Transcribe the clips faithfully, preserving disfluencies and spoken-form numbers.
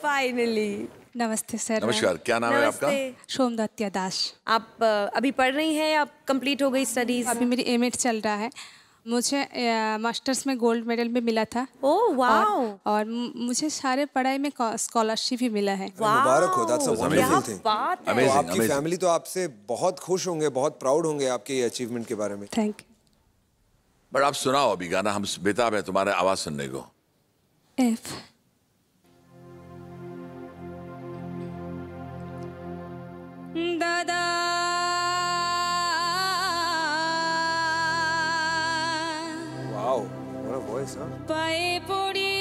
Finally. नमस्ते sir. नमस्कार, क्या नाम है आपका? सोमदत्या दास। आप अभी पढ़ रही हैं या कंप्लीट हो गई स्टडीज? अभी मेरी एमएड चल रहा है। मुझे मास्टर्स में गोल्ड मेडल भी मिला था। Oh wow. और, और मुझे सारे पढ़ाई में स्कॉलरशिप भी मिला है। मुबारक हो, दैट्स अ वंडरफुल थिंग। बात है। तो आपकी फैमिली तो आपसे बहुत खुश होंगे, बहुत प्राउड होंगे आपके ये अचीवमेंट के बारे में। Thank you. बट आप सुनाओ अभी गाना, हम बेताब है तुम्हारे आवाज सुनने को। एफ दादा वाओ, व्हाट अ वॉइस। हाँ, पाए पड़ी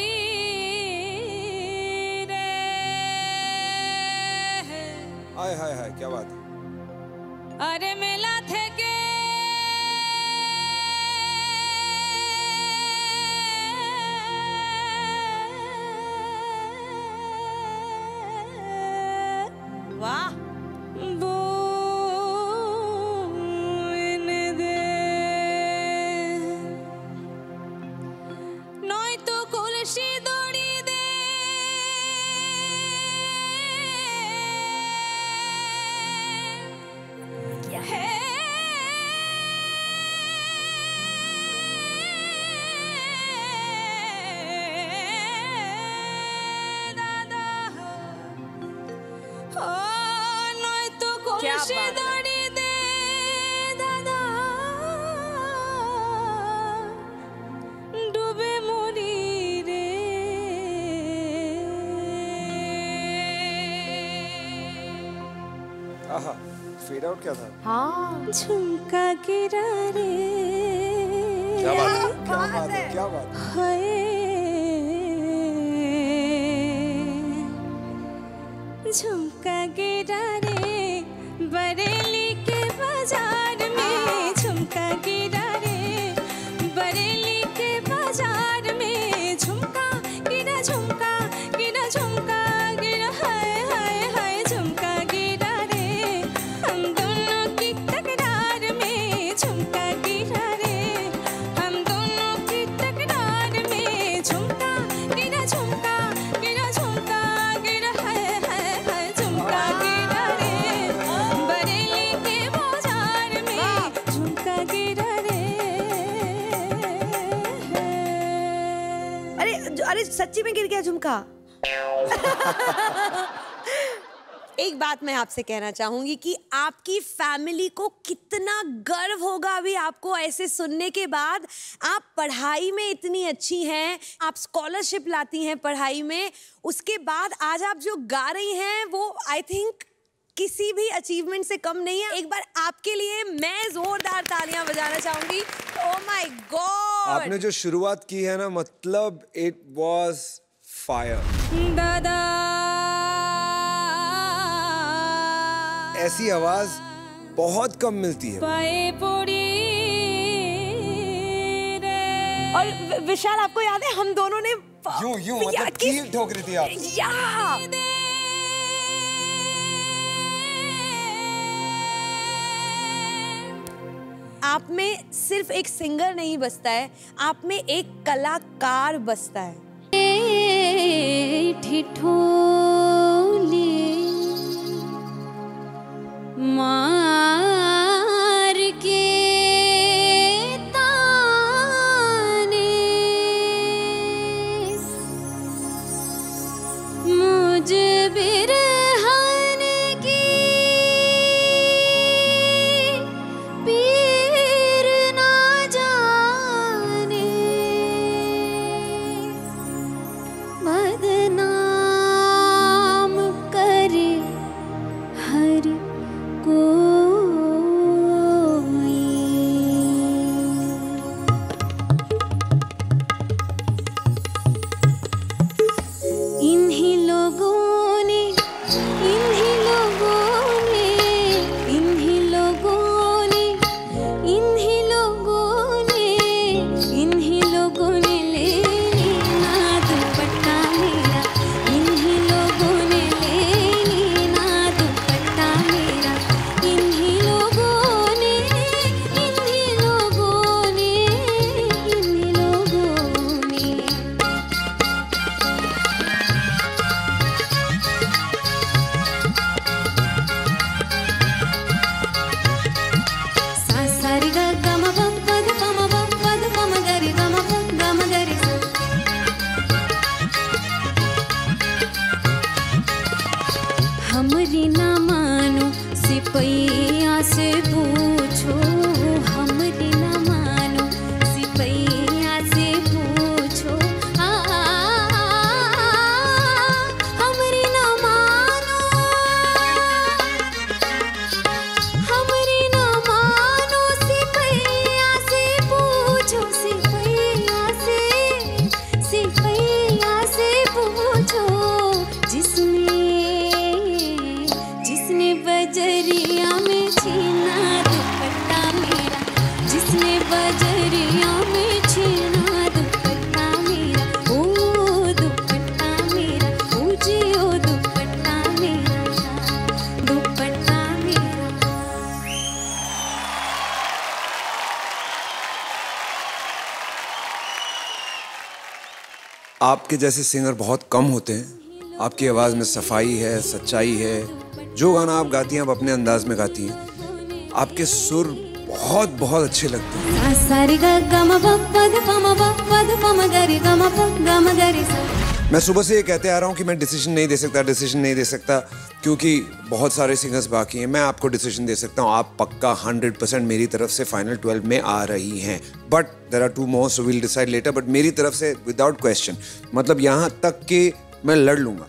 रे। हाय हाय हाय, क्या बात है। अरे मेला थे के वाह। क्या बात है। दादा डूबे मोरी रे। आहा, फेड आउट क्या था? हाँ, झुमका गिरा रे। क्या बात है, क्या बात है, क्या बात है। हाय झुमका गिरा रे बरेली के बाजार में। झुमका गिरा रे बरेली के बाजार में। झुमका गिरा, झुमका गिरा, झुमका गिरा। हाय हाय हाय झुमका गिरा रे हम दोनों की तकरार में। झुमका गिरा रे हम दोनों की तकरार में। झुमका गिरा, झुमका गिरा, झुमका गिरा। हाय हाय हाय झुमका गिरा रे बरेली के बाजार में। झुमका गिरा रे। अरे अरे सच्ची में गिर गया झुमका। एक बात मैं आपसे कहना चाहूंगी कि आपकी फैमिली को कितना गर्व होगा अभी आपको ऐसे सुनने के बाद। आप पढ़ाई में इतनी अच्छी हैं, आप स्कॉलरशिप लाती हैं पढ़ाई में, उसके बाद आज आप जो गा रही हैं वो आई थिंक किसी भी अचीवमेंट से कम नहीं है। एक बार आपके लिए मैं जोरदार तालियां बजाना चाहूंगी। Oh my God. आपने जो शुरुआत की है ना, मतलब इट वाज फायर। दादा ऐसी आवाज बहुत कम मिलती है। पाए पड़ी रे। और वि- विशाल, आपको याद है हम दोनों ने यूं यूं या मतलब किस- कील ठोक रही थी आप। या आप में सिर्फ एक सिंगर नहीं बसता है, आप में एक कलाकार बसता है। ठिठोली मार के ताने मुझ बिरहन की पीर ना जाने। बदनाम करे हर को आपके जैसे सिंगर बहुत कम होते हैं। आपकी आवाज़ में सफाई है, सच्चाई है। जो गाना आप गाती हैं आप अपने अंदाज में गाती हैं। आपके सुर बहुत बहुत अच्छे लगते हैं। मैं सुबह से ये कहते आ रहा हूँ कि मैं डिसीजन नहीं दे सकता डिसीजन नहीं दे सकता क्योंकि बहुत सारे सिंगर्स बाकी हैं। मैं आपको डिसीजन दे सकता हूँ, आप पक्का हंड्रेड परसेंट मेरी तरफ से फाइनल ट्वेल्व में आ रही हैं। But there are two more so will decide later. But मेरी तरफ से विदाउट क्वेश्चन, मतलब यहाँ तक कि मैं लड़ लूंगा।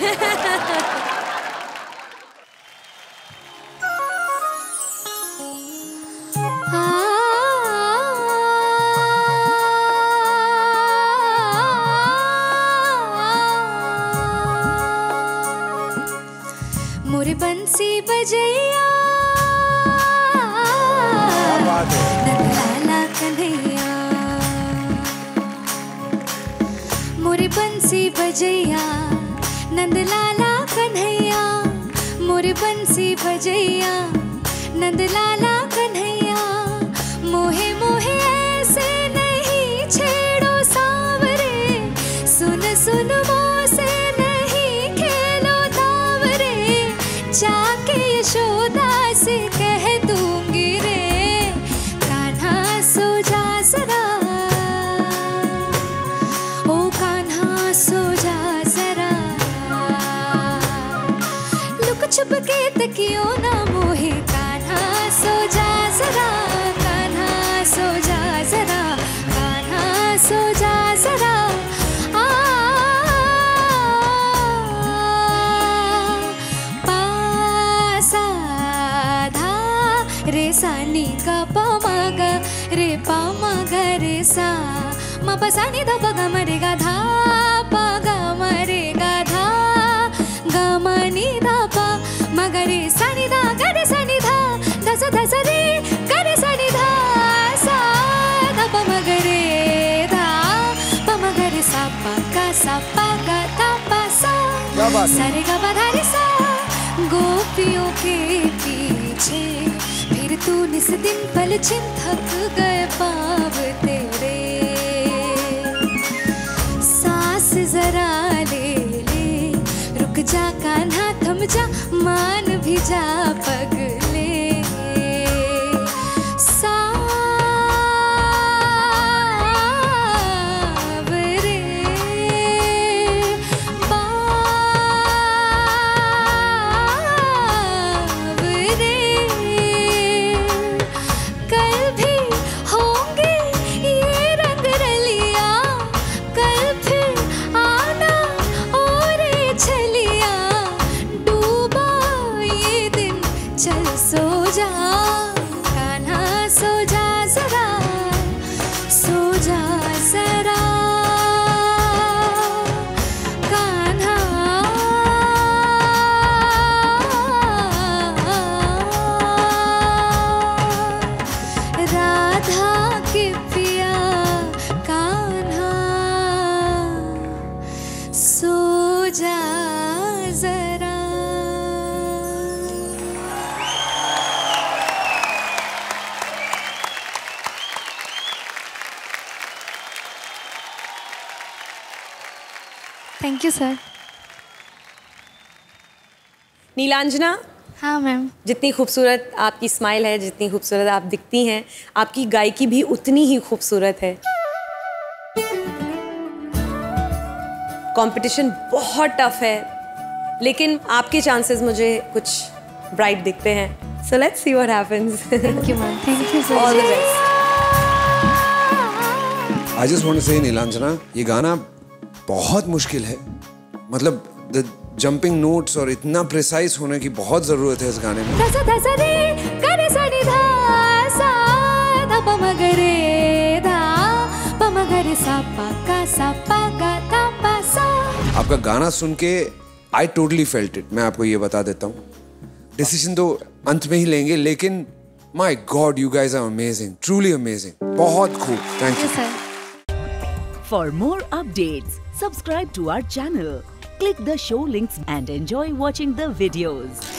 मोरे बंसी बजैया नंदलाला कन्हैया, मोरे बंसी बजैया नंदलाला कन्हैया, मोरे बंसी बजैया नंदलाला कन्हैया। मोहे मोहे ऐसे नहीं छेड़ो सांवरे, सुन सुन मोसे नहीं खेलो दावरे, जाके यशोदा से कह दूंगी रे, कान्हा सो जा जरा, ओ कान्हा सो जा जरा, लुक छुप के तकियो ना मोहे, कान्हा सो जा जरा, कान्हा सो जा जरा, कान्हा सो जा जरा। रे सा नी का पा मा गा रे पा मा गा रे सा मा पा सा नी धा पा गा मा रे गा धा पा गा मा रे गा धा गा मा नी धा पा मा गा रे सा नी धा गा रे सा नी धा धा सा धा सा रे गा रे सा नी धा सा धा पा मा गा रे धा पा मा गा रे सा पा गा सा पा गा धा पा सा सा रे गा पा धा रे सा। गोपियों के पीछे फिर तू निस दिन पल छिन थक गए पाव तेरे, सांस जरा ले ले रुक जा कान्हा थम जा मान भी जा पगले, थैंक यू सर। नीलांजना, हाँ मैम। जितनी खूबसूरत आपकी स्माइल है, जितनी खूबसूरत आप दिखती हैं, आपकी गायकी भी उतनी ही खूबसूरत है। कंपटीशन बहुत टफ है, लेकिन आपके चांसेस मुझे कुछ ब्राइट दिखते हैं। So let's see what happens. Thank you ma'am. Thank you so all the best. I just want to say Nilanjana, ये गाना बहुत मुश्किल है। मतलब द जंपिंग नोट्स और इतना प्रिसाइज होने की बहुत जरूरत है इस गाने में। धा सा धा सा रे गा रे सा नी धा सा धा पा मा गा रे धा पा मा गा रे सा पा गा सा पा गा धा पा सा। आपका गाना सुन के आई टोटली फेल्ट इट। मैं आपको ये बता देता हूँ, डिसीजन तो अंत में ही लेंगे, लेकिन my God you guys are amazing, truly amazing, बहुत खूब। Thank you sir. For more updates, subscribe to our channel, click the show links and enjoy watching the videos.